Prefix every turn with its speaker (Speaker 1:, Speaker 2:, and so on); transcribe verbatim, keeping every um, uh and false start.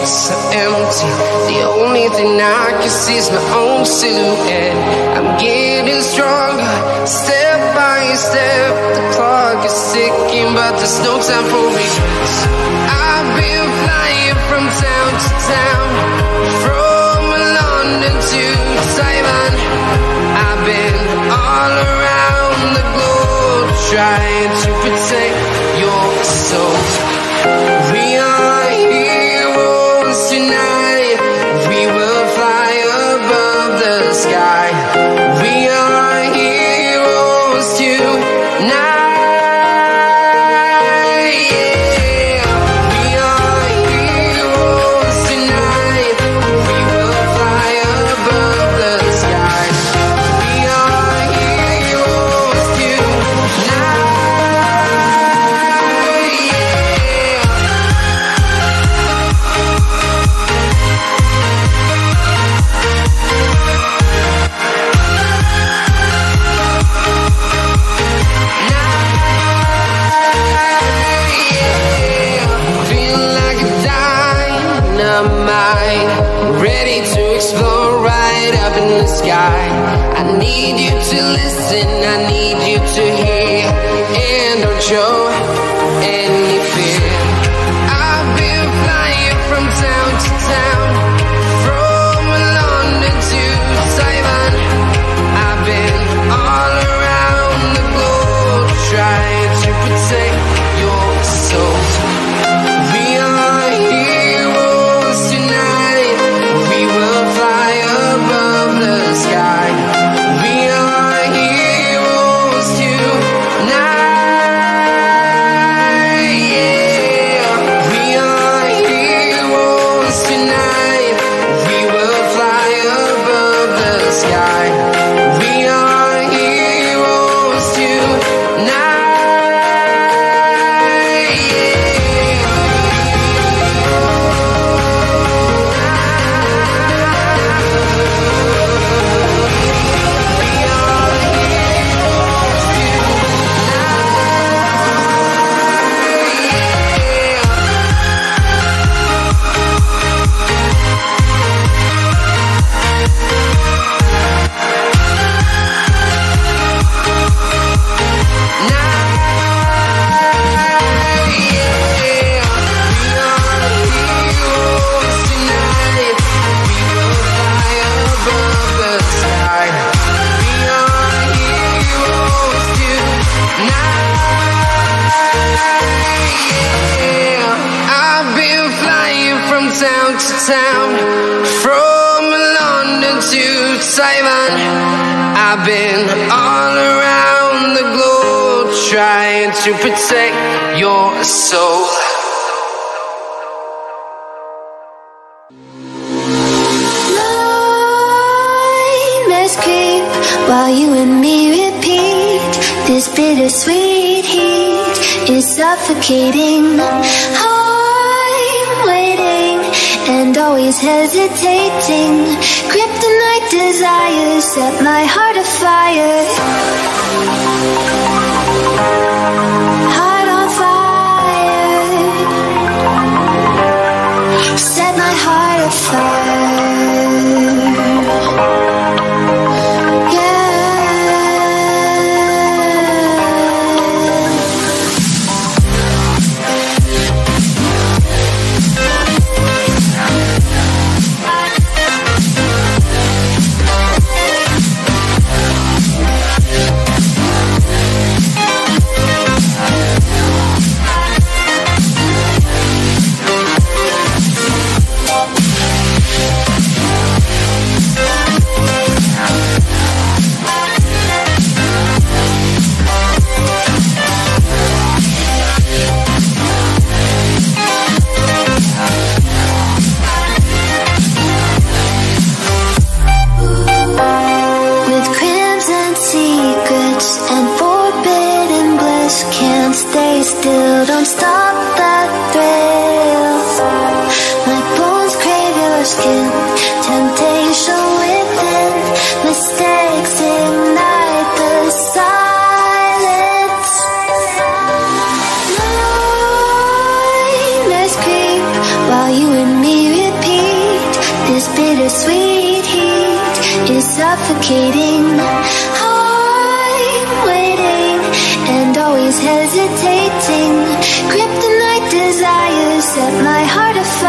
Speaker 1: so empty. The only thing I can see is my own silhouette. I'm getting stronger, step by step. The clock is ticking, but there's no time for regrets. I've been flying from town to town, from London to Taiwan. I've been all around the globe, trying to protect your soul. We are heroes tonight. We will fly above the sky. We are heroes tonight. Ready to explore right up in the sky. I need you to listen, I need you to hear, and don't show any fear. I've been flying from town to town, from London to Taiwan. I've been all around the globe, trying to protect your soul. We are heroes tonight. We will fly above the sky. We are heroes tonight. Yeah. We are heroes tonight. We will fly above the sky. We are heroes tonight. Town to town, from London to Taiwan. I've been all around the globe, trying to protect your soul.
Speaker 2: Nightmares creep while you and me repeat. This bittersweet heat is suffocating. And always hesitating. Kryptonite desires set my heart afire. Heart on fire. Set my heart afire. Still don't stop that thrill. My bones crave your skin. Temptation within. Mistakes ignite the silence. Nightmares creep while you and me heat, heat is suffocating. I'm waiting and always hesitating. Kryptonite desires set my heart afire.